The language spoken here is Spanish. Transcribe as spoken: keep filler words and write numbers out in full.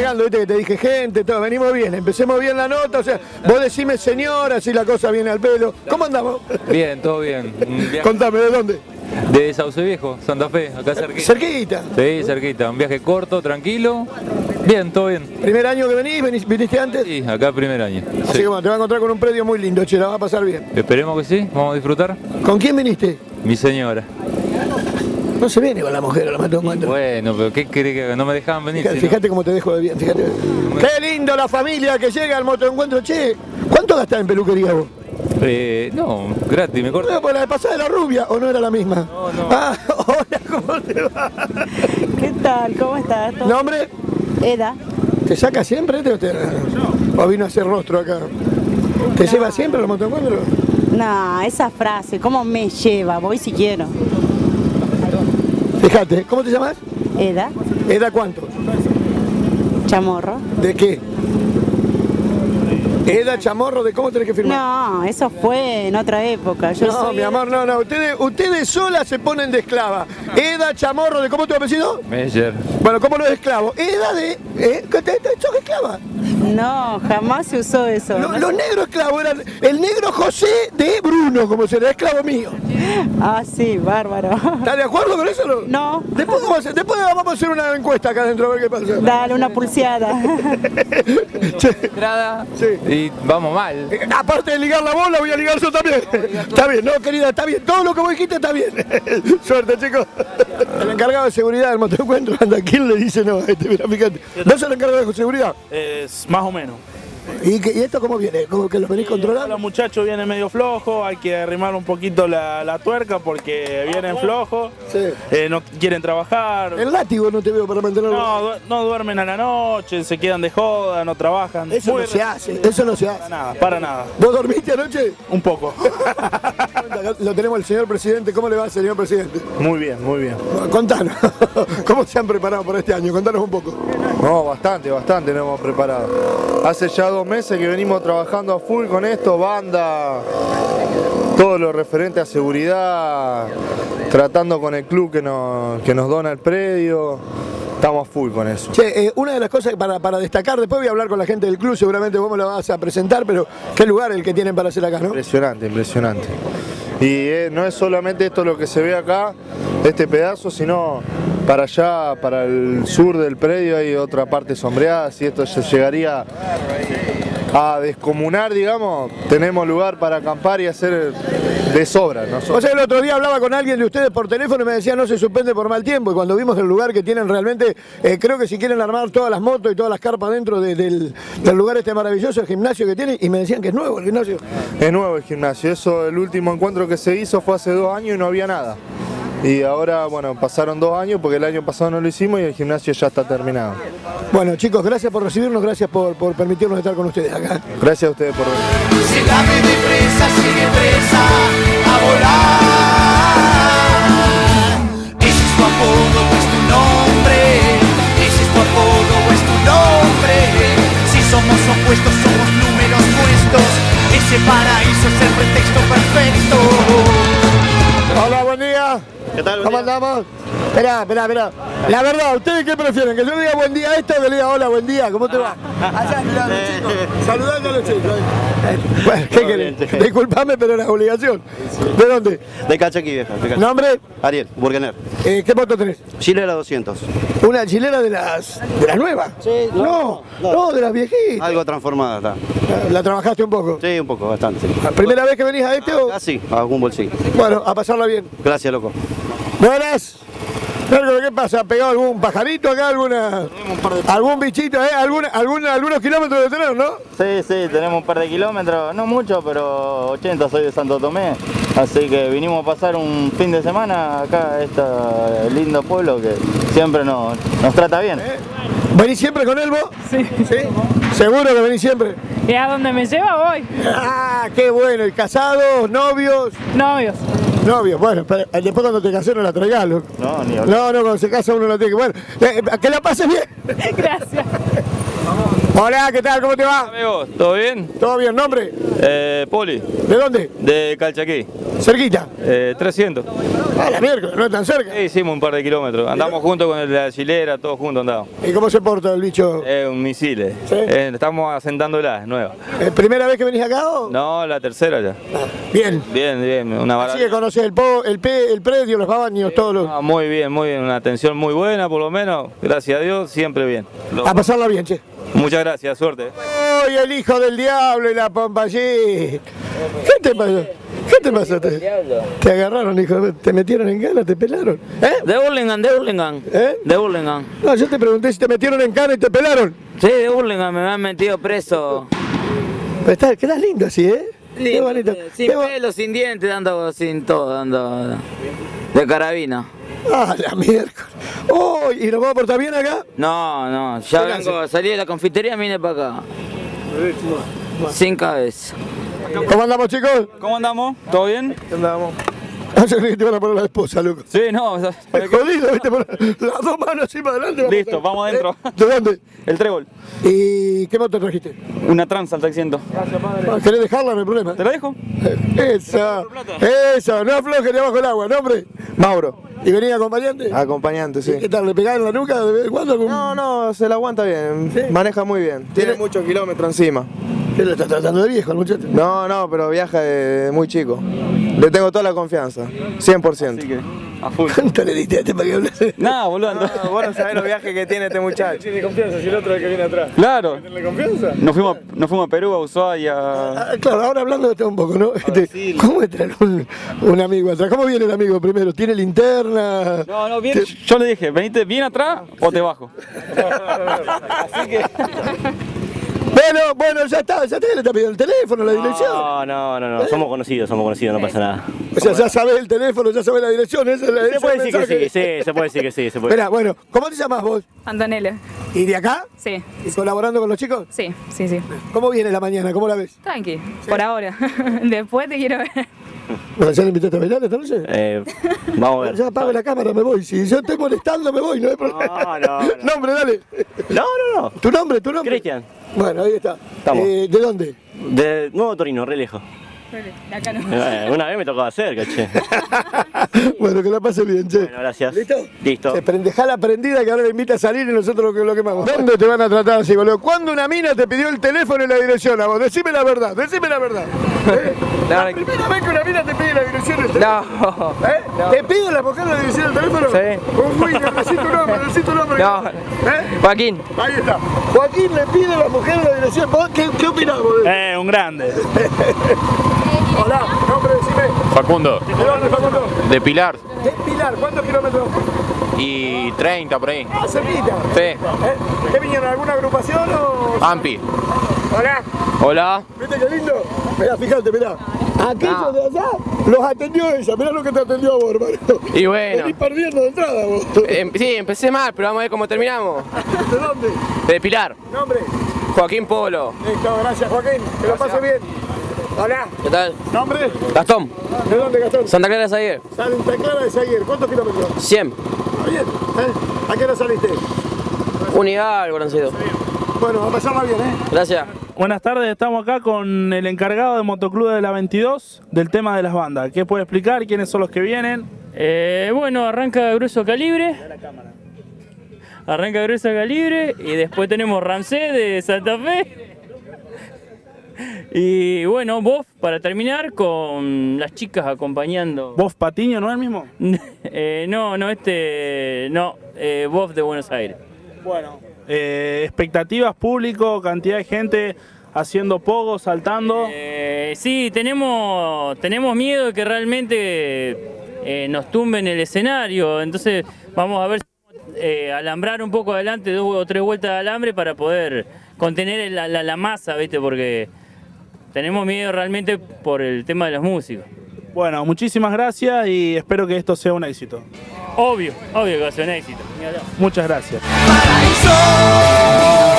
llegando, viste que te dije gente, todo, venimos bien, empecemos bien la nota, o sea, vos decime señora, si la cosa viene al pelo. ¿Cómo andamos? Bien, todo bien. Contame, ¿de dónde? De Sauce Viejo, Santa Fe, acá cerquita. ¿Cerquita? Sí, cerquita. Un viaje corto, tranquilo. Bien, todo bien. ¿Primer año que venís? ¿Venís- ¿Viniste antes? Sí, acá primer año. Así Sí. que bueno, te vas a encontrar con un predio muy lindo, che, la va a pasar bien. Esperemos que sí, vamos a disfrutar. ¿Con quién viniste? Mi señora. No se viene con la mujer, la mato en cuenta. Bueno, pero ¿qué querés que haga? No me dejaban venir. Fíjate, si no. fíjate cómo te dejo de bien, fíjate. Qué lindo la familia que llega al motoencuentro, che. ¿Cuánto gastás en peluquería vos? Eh, no, gratis, me corta. No, pues la de pasada de la rubia, ¿o no era la misma? No, no. Ah, hola, ¿cómo te va? ¿Qué tal? ¿Cómo estás? ¿Todo- ¿Nombre? Eda. ¿Te saca siempre este o, te... o vino a hacer rostro acá? ¿Te lleva siempre al motoencuentro? No, esa frase, ¿cómo me lleva? Voy si quiero. Fíjate, ¿cómo te llamas? Eda, ¿Edad cuánto? chamorro. ¿De qué? ¿Edad chamorro? ¿De cómo tenés que firmar? No, eso fue en otra época. Yo No, soy mi amor, no, no. Ustedes, ustedes solas se ponen de esclava. Eda chamorro, ¿de cómo tu apellido? Meyer. Bueno, ¿cómo no es esclavo? Eda de... ¿Eh? ¿Qué te- te- ¿Sos esclava? No, jamás se usó eso. Lo- No los sé. negros esclavos eran el negro José de Bruno, como será esclavo mío. Ah, sí, bárbaro. ¿Estás de acuerdo con eso? No. No. Después vamos, a hacer, después vamos a hacer una encuesta acá adentro a ver qué pasa. Dale una pulseada. Che, Entrada. Sí. Y vamos mal. eh, aparte de ligar la bola, voy a ligar yo también. Está bien, no, querida, está bien. Todo lo que vos dijiste está bien. Suerte, chicos. El encargado de seguridad del motoencuentro anda. ¿Quién le dice no a este? Mira, fíjate. ¿No es el encargado de seguridad? Es más o menos. ¿Y, qué- y esto cómo viene? ¿Cómo que lo venís controlando? Los muchachos vienen medio flojos, hay que arrimar un poquito la, la tuerca porque vienen flojos, Sí. eh, no quieren trabajar, El látigo no te veo para mantenerlo. no, du- no duermen a la noche, se quedan de joda, no trabajan. Eso Muy no se re- hace, eso no se Para hace. nada, para nada. ¿Vos dormiste anoche? Un poco. Lo tenemos el señor presidente. ¿Cómo le va, señor presidente? Muy bien, muy bien. Contanos, ¿cómo se han preparado para este año? Contanos un poco. No, bastante, bastante nos hemos preparado. Hace ya dos meses que venimos trabajando a full con esto, banda, todo lo referente a seguridad, tratando con el club que nos, que nos dona el predio, estamos a full con eso. Che, eh, una de las cosas para, para destacar, después voy a hablar con la gente del club, seguramente vos me lo vas a presentar, pero qué lugar el que tienen para hacer acá, ¿no? Impresionante, impresionante. Y eh, no es solamente esto lo que se ve acá, este pedazo, sino para allá, para el sur del predio hay otra parte sombreada, si esto se llegaría a descomunar, digamos, tenemos lugar para acampar y hacer de sobra. O Nosotros. sea, el otro día hablaba con alguien de ustedes por teléfono y me decía no se suspende por mal tiempo, y cuando vimos el lugar que tienen realmente, eh, creo que si quieren armar todas las motos y todas las carpas dentro de- del, del lugar este maravilloso, el gimnasio que tienen, y me decían que es nuevo el gimnasio. Es nuevo el gimnasio, eso el último encuentro que se hizo fue hace dos años y no había nada. Y ahora, bueno, pasaron dos años porque el año pasado no lo hicimos y el gimnasio ya está terminado. Bueno, chicos, gracias por recibirnos, gracias por, por permitirnos estar con ustedes acá. Gracias a ustedes por venir. Se dame depresa, sigue presa a volar. Ese es tu apodo o es tu nombre. Ese es tu apodo o es tu nombre. Si somos opuestos, somos números puestos. Ese paraíso es el pretexto perfecto. Hola, buen día. ¿Qué tal? Buen ¿Cómo día. andamos? Esperá, esperá, esperá. La verdad, ¿ustedes qué prefieren? ¿Que yo le diga buen día a esto o que le diga hola, buen día? ¿Cómo te va? Allá, mirá, los chicos. Saludando a los chicos. Bueno, ¿qué Todo querés? bien, che. Disculpame, pero era obligación. ¿De dónde? De Cachaquí, vieja. de Cachaquí. ¿Nombre? Ariel, Burgener. Eh, ¿Qué moto tenés? Chilera doscientos. ¿Una chilera de las de las nuevas? Sí, no, no, no, no. de las viejitas. Algo transformada está. La, la trabajaste un poco. Sí, un poco, bastante. sí. ¿La primera vez que venís a este o...? Ah, sí, algún bolsillo. Bueno, a pasarla bien. Gracias, loco. Buenas. Algo, ¿qué pasa? ¿Ha pegado algún pajarito acá? ¿Alguna, ¿Algún bichito? ¿Eh? ¿Alguna, alguna, algunos kilómetros de tener, no? Sí, sí, tenemos un par de kilómetros, no mucho, pero ochenta, soy de Santo Tomé, así que vinimos a pasar un fin de semana acá a este lindo pueblo que siempre nos, nos trata bien. ¿Eh? ¿Venís siempre con él vos? Sí. ¿Sí? ¿Seguro que venís siempre? Y a donde me lleva voy. Ah, qué bueno. ¿Y casados, novios? Novios. Novios, bueno, pero después cuando te cases no la traigás, loco. No, ni hablar. No, no, cuando se casa uno no tiene que... Bueno, eh, que la pases bien. Gracias. Hola, ¿qué tal? ¿Cómo te va? Amigos, ¿todo bien? ¿Todo bien? ¿Nombre? Eh, Poli, ¿De dónde? de Calchaquí. ¿Cerquita? Eh, trescientos. Ah, la miércoles, no es tan cerca. Sí, hicimos un par de kilómetros. Andamos juntos con el de la chilera, todos juntos andamos. ¿Y cómo se porta el bicho? Es un misil. eh. ¿Sí? Eh, estamos asentándola, es nueva. ¿Es primera vez que venís acá o? No, la tercera ya. Bien. Bien, bien, una Así maravilla. que conocés el, po, el, pe, el predio, los baños, todos los... Ah, muy bien, muy bien. Una atención muy buena, por lo menos. Gracias a Dios, siempre bien. Lo- A pasarla bien, che. Muchas gracias, suerte. ¡Uy, el hijo del diablo y la pompa allí! ¿Qué te pasó? ¿Qué te pasó? Te, te agarraron, hijo, te metieron en cana, te pelaron. ¿Eh? De Burlingame, de Burlingame. ¿Eh? De Burlingame. No, yo te pregunté si te metieron en cana y te pelaron. Sí, de Burlingame, me han metido preso. Pero está, quedás lindo así, ¿eh? Qué Lindo, bonito. sin Qué bo- pelo, sin dientes, dando sin todo, dando de carabina. Ah, la miércoles. Oh, ¿y nos vamos a portar bien acá? No, no, ya ¿Qué vengo, salí de la confitería, vine para acá. Sin cabeza. ¿Cómo andamos, chicos? ¿Cómo andamos? ¿Todo bien? Andamos. Ah, yo creí que te iban a poner la esposa, loco. Sí, no. Es jodido, viste, poner las dos manos así para adelante. Listo, vamos adentro. ¿Eh? ¿De dónde? El trébol. ¿Y qué moto trajiste? Una Transalta seiscientos. Ah, ¿querés dejarla? No hay problema. ¿Te la dejo? Esa, esa, no afloje ni abajo el agua, ¿nombre? Mauro. ¿Y venía acompañante? Acompañante, sí. ¿Qué tal? ¿Le pegaron la nuca de vez en cuando? Algún... No, no, se la aguanta bien. ¿Sí? Maneja muy bien. Tiene ¿Tiene- muchos kilómetros encima. ¿Qué le está tratando de viejo al muchacho? No, no, pero viaja de muy chico. Le tengo toda la confianza. cien por ciento. Así que, a full. ¿Cuánto le diste a este para que hable? Nada, boludo. No, vos no sabés los viajes que tiene este muchacho. Tiene confianza, si el otro es el que viene atrás. Claro. ¿Tiene confianza? Nos fuimos, nos fuimos a Perú, a Ushuaia. Ah, claro, ahora hablando de esto un poco, ¿no? Este, ¿Cómo es traer un, un amigo atrás? ¿Cómo viene el amigo primero? ¿Tiene linterna? No, no, bien. Yo le dije, venite bien atrás o te bajo. Así que. Bueno, bueno, ya está, ya te le está pidiendo el teléfono, la dirección. No, no, no, no, somos conocidos, somos conocidos, no pasa nada. O sea, ya sabes el teléfono, ya sabes la dirección, esa es la Se ese puede es el decir que mensaje. sí, sí, se puede decir que sí, se puede. Espera, bueno, ¿cómo te llamas vos? Antonella. ¿Y de acá? Sí, ¿Y colaborando con los chicos? sí, sí, sí. ¿Cómo viene la mañana? ¿Cómo la ves? Tranqui, por ahora. Después te quiero ver. Bueno, ¿ya le invitaste a bailar esta noche? Eh, vamos a ver. Ya apago la cámara, me voy. Si yo estoy molestando, me voy, no hay problema. No, no, no. Nombre, dale. No, no, no. ¿Tu nombre, tu nombre? Cristian, Bueno, ahí está. Estamos. Eh, ¿De dónde? de Nuevo Torino, re lejos. De acá no. Eh, Una vez me tocaba cerca, che. Bueno, que la pase bien, che. Bueno, gracias. ¿Listo? Listo. Se prende, dejala prendida que ahora le invita a salir y nosotros lo, lo quemamos. ¿Dónde te van a tratar así, boludo? ¿Cuándo una mina te pidió el teléfono y la dirección a vos? Decime la verdad, decime la verdad. ¿Eh? La primera vez que una mina te pide la dirección del teléfono. No, ¿Eh? ¿Te pide la mujer la dirección del teléfono? Sí. Uy, necesito un nombre, necesito un nombre. No. ¿Eh? Joaquín. Ahí está. Joaquín le pide a la mujer la dirección. ¿Vos qué, qué opinás, boludo? Eh, un grande. Hola, nombre, decime. Facundo, ¿De dónde, Facundo? de Pilar, ¿De Pilar? ¿Cuántos kilómetros? y treinta por ahí. Ah, cerquita. Sí. ¿Eh? ¿Qué vinieron? ¿Alguna agrupación o...? Ampi. Hola. Hola. ¿Viste qué lindo? Mirá, fíjate, mirá. Aquellos de allá los atendió ella. Mirá lo que te atendió a vos, hermano. Y bueno. Venís perdiendo de entrada, vos. Em- sí, empecé mal, pero vamos a ver cómo terminamos. ¿De dónde? De Pilar, Nombre. Joaquín Polo. Listo, gracias, Joaquín. Que lo pase bien. Hola. ¿Qué tal? ¿Nombre? Gastón, ¿De dónde, Gastón? Santa Clara de Zaguer, Santa Clara de Zaguer. ¿Cuántos kilómetros? cien. Está bien. ¿Eh? ¿A qué hora saliste? Unidad, algo han sido. Bueno, a pasarla bien, ¿eh? Gracias. Buenas tardes, estamos acá con el encargado de Motoclub de la veintidós del tema de las bandas. ¿Qué puede explicar? ¿Quiénes son los que vienen? Eh, bueno, arranca Grueso Calibre. Arranca Grueso Calibre y después tenemos Ramsés de Santa Fe. Y bueno, Bof para terminar con las chicas acompañando. ¿Vos Patiño no es el mismo? eh, no, no, este. No, eh, Bof de Buenos Aires. Bueno. Eh, expectativas, público, cantidad de gente haciendo pogo, saltando. Eh, sí, tenemos, tenemos miedo de que realmente eh, nos tumben el escenario. Entonces vamos a ver si eh, alambrar un poco adelante, dos o tres vueltas de alambre para poder contener la, la, la masa, ¿viste? Porque tenemos miedo realmente por el tema de los músicos. Bueno, muchísimas gracias y espero que esto sea un éxito. Obvio, obvio que va a ser un éxito. Muchas gracias. Paraíso.